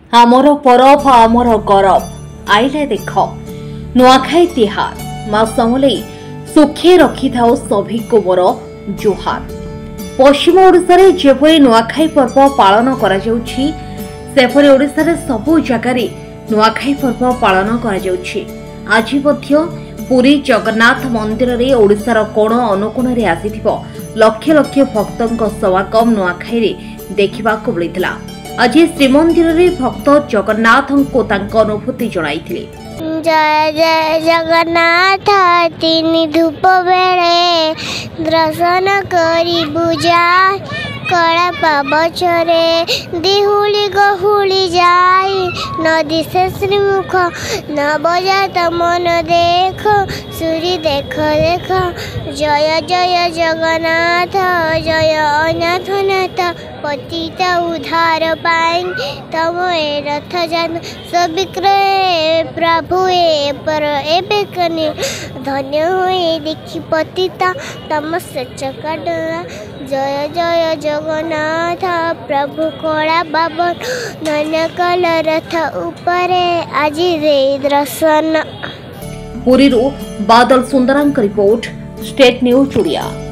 आमर परब आमर गौरव आईले देख नुआखाई तिहार माँ समले सुखे रखी था सभी को मोर जुहार। पश्चिम ओडिशा रे जेपरि नुआखाई पर्व पालन करा जाउछि सेपरि ओडिशा रे सबु जगार नुआखाई पर्व पालन करा जाउछि। आज मध्य पुरी जगन्नाथ मंदिर रे ओडिशार कोण अनुकोण रे आसीथिबो लक्ष लक्ष भक्तों समागम नुआखाई रे देखिबाको मिलिथिला। आज श्रीमंदिर रे भक्त जगन्नाथ को तांको अनुभूति जणाइथिले। जय जय जगन्नाथ तीन धूप बेले दर्शन करी बुझा कड़ा पाबचरे दिहुली गहुली जाय नदी से श्रीमुख न बजात मन देख सूरी देख देख जय जय जगन्नाथ जय अनाथनाथ पतित उद्धार पाई तम ए रथ जान सबिक्रय प्रभु ए पर एबे कने धन्य होए देखी पतिता तम से चकडा जय जय जगन्नाथ प्रभु कोड़ा बाबन धन्य कल रथ ऊपरे आज दे दर्शन। पुरी बादल सुंदरंक रिपोर्ट स्टेट न्यूज ओडिया।